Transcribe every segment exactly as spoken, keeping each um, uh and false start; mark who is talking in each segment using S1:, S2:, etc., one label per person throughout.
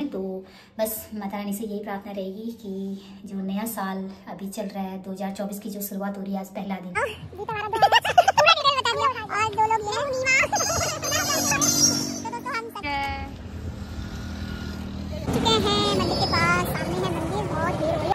S1: तो बस माता रानी से यही प्रार्थना रहेगी कि जो नया साल अभी चल रहा है दो हज़ार चौबीस की जो शुरुआत हो रही है, आज पहला दिन चुके हैं मंदिर के पास, सामने है मंदिर, बहुत भीड़ हो रही है।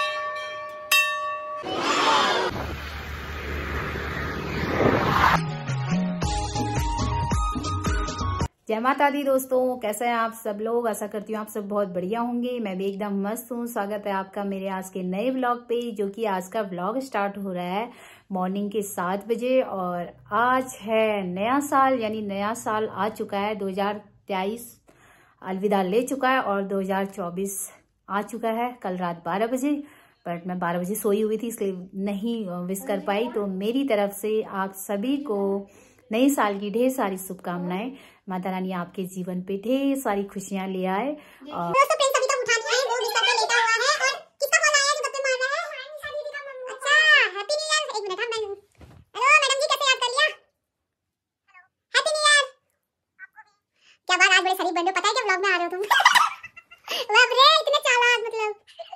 S2: जय माता दी दोस्तों, कैसे हैं आप सब लोग। आशा करती हूँ आप सब बहुत बढ़िया होंगे। मैं भी एकदम मस्त हूँ। स्वागत है आपका मेरे आज के नए व्लॉग पे, जो कि आज का व्लॉग स्टार्ट हो रहा है मॉर्निंग के सात बजे। और आज है नया साल, यानी नया साल आ चुका है। दो हज़ार तेईस अलविदा ले चुका है और दो हज़ार चौबीस आ चुका है। कल रात बारह बजे, बट मैं बारह बजे सोई हुई थी इसलिए नहीं विश कर पाई। तो मेरी तरफ से आप सभी को नए साल की ढेर सारी शुभकामनाएं। माता रानी आपके जीवन पे ढेर सारी खुशियां ले आए। और
S1: क्या बात, आज बड़े शरीफ बन रहे हो, पता है क्या व्लॉग में आ रहे हो तुम। बाप रे, इतने चालाक, मतलब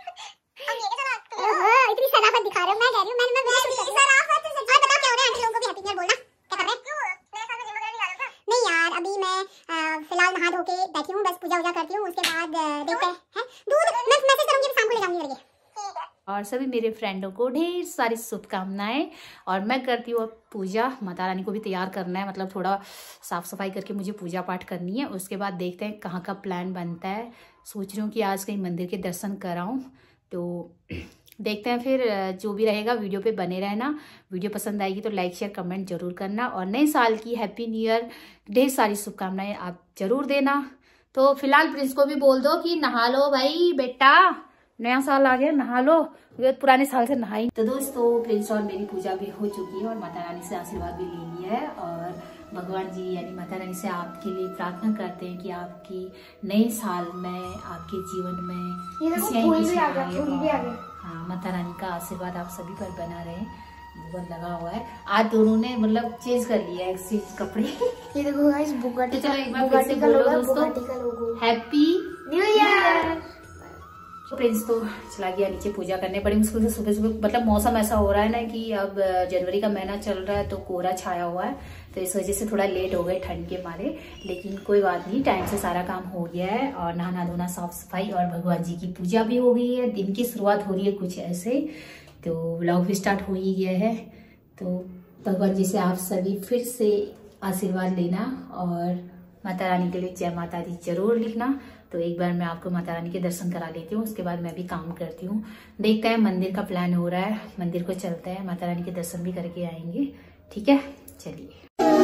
S1: ओहो, इतनी शराफत दिखा रहे हो। मैं कह रही हूं मैंने मैं शराफत से और बता क्या हो रहा है। आंटी लोगों को भी हैप्पी न्यू ईयर बोलना, क्या कर रहे हो? नए साल में जिम वगैरह नहीं डाला था? नहीं यार, अभी मैं फिलहाल नहा धो के बैठी हूं, बस पूजा वूजा करती हूं, उसके बाद देखते हैं। दूध मैं मैसेज करूंगी, शाम को ले जाऊंगी लगे।
S2: और सभी मेरे फ्रेंडों को ढेर सारी शुभकामनाएं। और मैं करती हूँ अब पूजा। माता रानी को भी तैयार करना है, मतलब थोड़ा साफ सफाई करके मुझे पूजा पाठ करनी है। उसके बाद देखते हैं कहाँ का प्लान बनता है। सोच रही हूँ कि आज कहीं मंदिर के दर्शन कराऊं, तो देखते हैं फिर। जो भी रहेगा वीडियो पे बने रहना। वीडियो पसंद आएगी तो लाइक शेयर कमेंट जरूर करना। और नए साल की हैप्पी न्यू ईयर ढेर सारी शुभकामनाएं आप जरूर देना। तो फिलहाल प्रिंस को भी बोल दो कि नहा लो भाई बेटा, नया साल आ गया, नहा लो, पुराने साल से नहाई। तो दोस्तों, प्रिंस और मेरी पूजा भी हो चुकी है और माता रानी से आशीर्वाद भी ले लिया है। और भगवान जी यानी माता रानी से आपके लिए प्रार्थना करते हैं कि आपकी नए साल में आपके जीवन में खुशियां ही खुशियां आए। हाँ, माता रानी का आशीर्वाद आप सभी पर बना रहे। बहुत लगा हुआ है। आज दोनों ने मतलब चेंज कर लिया एक्सचेंज कपड़े। ये देखो गाइस, बुगाटी का बुगाटी का लोगो दोस्तों, हैप्पी न्यू ईयर। प्रिंस तो चला गया नीचे पूजा करने। बड़ी मुश्किल से सुबह सुबह, मतलब मौसम ऐसा हो रहा है ना कि अब जनवरी का महीना चल रहा है तो कोहरा छाया हुआ है, तो इस वजह से थोड़ा लेट हो गए ठंड के मारे। लेकिन कोई बात नहीं, टाइम से सारा काम हो गया है। और नहाना धोना, साफ सफाई और भगवान जी की पूजा भी हो गई है। दिन की शुरुआत हो रही है कुछ ऐसे, तो व्लॉग भी स्टार्ट हो ही गया है। तो भगवान जी से आप सभी फिर से आशीर्वाद लेना और माता रानी के लिए जय माता दी जरूर लिखना। तो एक बार मैं आपको माता रानी के दर्शन करा लेती हूँ, उसके बाद मैं भी काम करती हूँ। देखते हैं, मंदिर का प्लान हो रहा है, मंदिर को चलते हैं, माता रानी के दर्शन भी करके आएंगे। ठीक है, चलिए।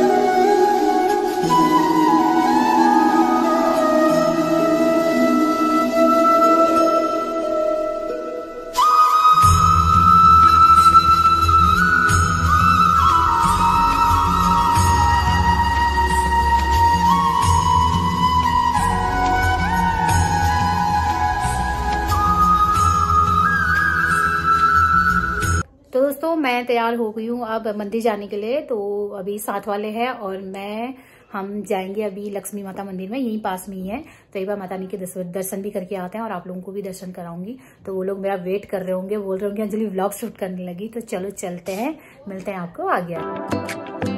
S2: तो दोस्तों, मैं तैयार हो गई हूँ अब मंदिर जाने के लिए। तो अभी साथ वाले हैं और मैं हम जाएंगे अभी लक्ष्मी माता मंदिर में, यहीं पास में ही है। तो एक बार माता रानी के दर्शन भी करके आते हैं और आप लोगों को भी दर्शन कराऊंगी। तो वो लोग मेरा वेट कर रहे होंगे, बोल रहे होंगे अंजलि व्लॉग शूट करने लगी। तो चलो चलते हैं, मिलते हैं आपको आगे।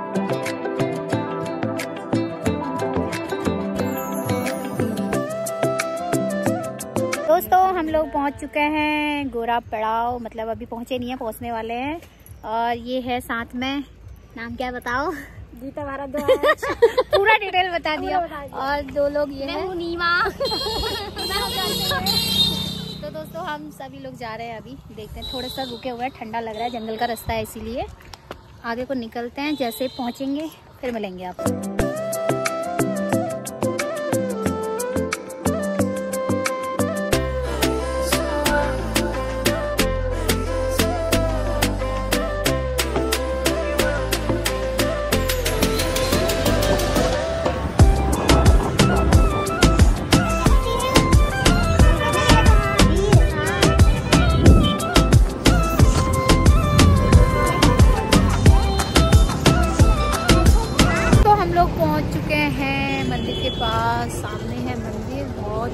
S2: दोस्तों, हम लोग पहुंच चुके हैं गोरा पड़ाव, मतलब अभी पहुंचे नहीं है, पहुंचने वाले हैं। और ये है साथ में, नाम क्या बताओ?
S3: गीता भारद्वाज।
S2: पूरा डिटेल बता दिया। और दो लोग ये हैं,
S3: नीमा।
S2: तो दोस्तों, हम सभी लोग जा रहे हैं अभी। देखते हैं, थोड़ा सा रुके हुए हैं, ठंडा लग रहा है, जंगल का रास्ता है इसीलिए। आगे को निकलते हैं, जैसे पहुंचेंगे फिर मिलेंगे आपको।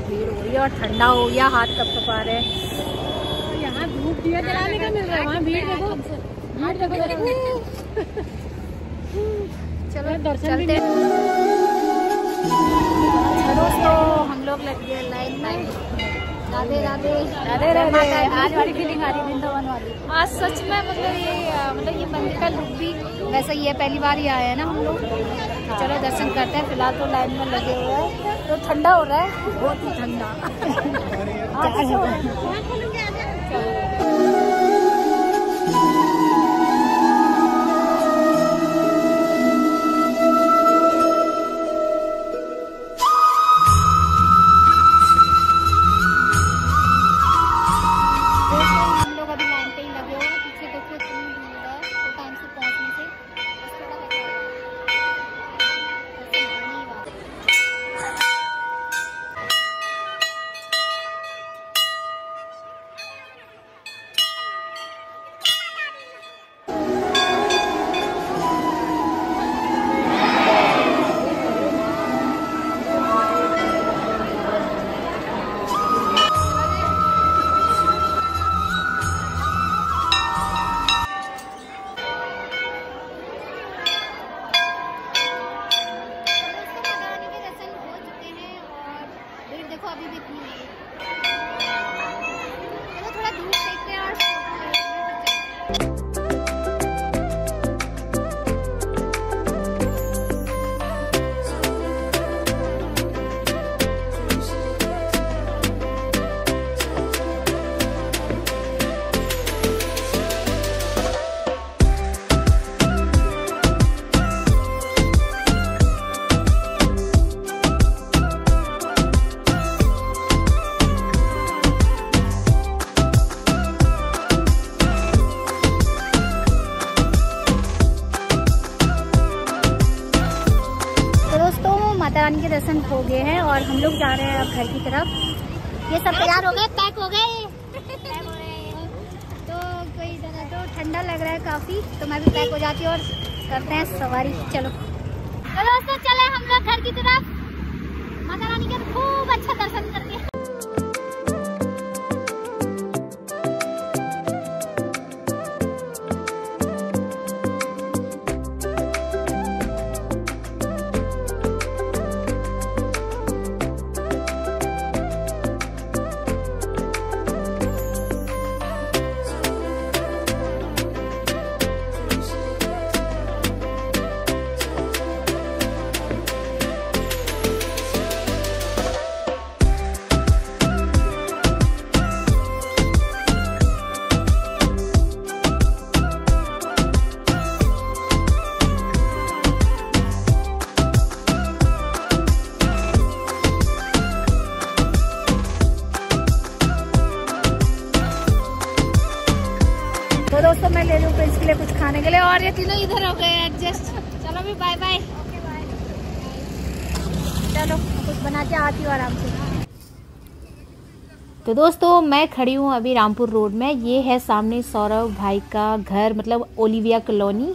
S2: भीड़ हो रही है और ठंडा हो गया, हाथ कपकपा रहे हैं।
S3: यहाँ धूप दिया जलाने का मिल रहा है, वहाँ भीड़ देखो, भीड़ देखो।
S2: चलो चलते हैं दोस्तों, हम लोग लग गए लाइन में। राधे राधे
S3: राधे राधे। आज वाली फीलिंग आ रही वृंदावन वाली।
S2: आज सच में मतलब ये मतलब ये मंदिर का लुक भी वैसा ही है, पहली बार ही आए हैं ना हम लोग। चलो दर्शन करते हैं। फिलहाल तो लाइन में लगे हुए हैं, तो ठंडा हो रहा है, बहुत ही ठंडा। अभी भी इतनी नहीं है। चलो थोड़ा दूर देखते हैं और माता रानी के दर्शन हो गए हैं और हम लोग जा रहे हैं अब घर की तरफ। ये सब तैयार हो गए, पैक हो गए तो कोई जगह तो ठंडा लग रहा है काफी, तो मैं भी पैक हो जाती हूँ और करते हैं सवारी। चलो तो दोस्तों चले हम लोग घर की तरफ, माता रानी के खूब अच्छा दर्शन करते हैं। तो दोस्तों मैं ले लूँ प्रिंस के लिए कुछ खाने के लिए, और ये तीनों इधर हो गए एडजस्ट। चलो भी बाय बाय। चलो कुछ बना के आती हूँ आराम से। तो दोस्तों मैं खड़ी हूँ अभी रामपुर रोड में। ये है सामने सौरभ भाई का घर, मतलब ओलिविया कॉलोनी।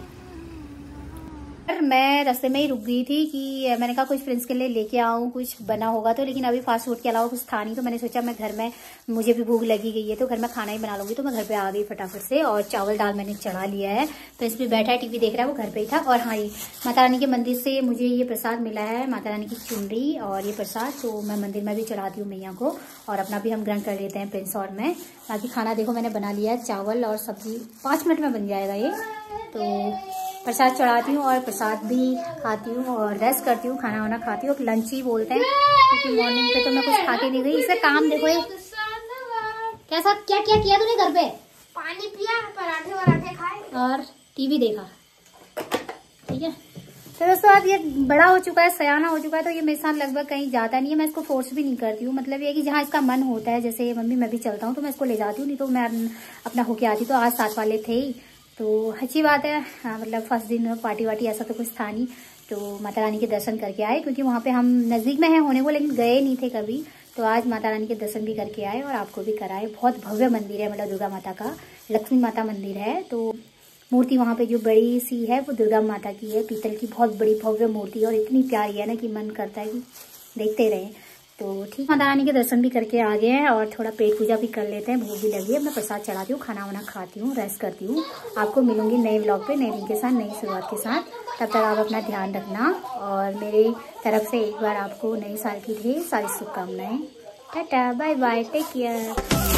S2: मैं रास्ते में ही रुक गई थी कि मैंने कहा कुछ फ्रेंड्स के लिए लेके आऊँ, कुछ बना होगा तो, लेकिन अभी फास्ट फूड के अलावा कुछ था नहीं, तो मैंने सोचा मैं घर में, मुझे भी भूख लगी गई है तो घर में खाना ही बना लूंगी। तो मैं घर पे आ गई फटाफट से और चावल दाल मैंने चढ़ा लिया है। तो इस पे बैठा है, टीवी देख रहा है, वो घर पे ही था। और हाँ, माता रानी के मंदिर से मुझे ये प्रसाद मिला है, माता रानी की चुनरी और ये प्रसाद, तो मैं मंदिर में भी चढ़ाती हूँ मैया को, और अपना भी हम ग्रहण कर लेते हैं प्रिंस और मैं। बाकी खाना देखो मैंने बना लिया है, चावल और सब्जी, पाँच मिनट में बन जाएगा ये। तो प्रसाद चढ़ाती हूँ और प्रसाद भी खाती हूँ और रेस्ट करती हूँ, खाना वाना खाती हूँ। लंच ही बोलते हैं क्योंकि मॉर्निंग पे तो मैं कुछ खा के नहीं गई। इसे काम देखो, ये कैसा क्या क्या किया तूने घर पे?
S1: पानी पिया, पराठे वराठे खाए
S2: और टीवी देखा। ठीक है तो दोस्तों अब ये बड़ा हो चुका है, सयाना हो चुका है, तो ये मेरे साथ लगभग कहीं जाता नहीं है। मैं इसको फोर्स भी नहीं करती हूँ, मतलब ये कि जहाँ इसका मन होता है, जैसे मम्मी मैं भी चलता हूँ तो मैं इसको ले जाती हूँ, नहीं तो मैं अपना होके आती। तो आज साथ वाले थे ही, तो अच्छी बात है। हाँ, मतलब फर्स्ट दिन पार्टी वार्टी ऐसा तो कुछ था नहीं, तो माता रानी के दर्शन करके आए, क्योंकि वहाँ पे हम नज़दीक में हैं होने को, लेकिन गए नहीं थे कभी। तो आज माता रानी के दर्शन भी करके आए और आपको भी कराए। बहुत भव्य मंदिर है, मतलब दुर्गा माता का, लक्ष्मी माता मंदिर है। तो मूर्ति वहाँ पे जो बड़ी सी है वो दुर्गा माता की है, पीतल की, बहुत बड़ी भव्य मूर्ति है और इतनी प्यारी है ना कि मन करता है कि देखते रहें। तो ठीक, माता रानी के दर्शन भी करके आ गए हैं और थोड़ा पेट पूजा भी कर लेते हैं, भूख भी लगी है। मैं प्रसाद चढ़ाती हूँ, खाना वाना खाती हूँ, रेस्ट करती हूँ। आपको मिलूंगी नए व्लॉग पे, नए दिन के साथ, नई शुरुआत के साथ। तब तक आप अपना ध्यान रखना और मेरी तरफ से एक बार आपको नए साल की ढेर सारी शुभकामनाएं। Tata, bye bye, take care.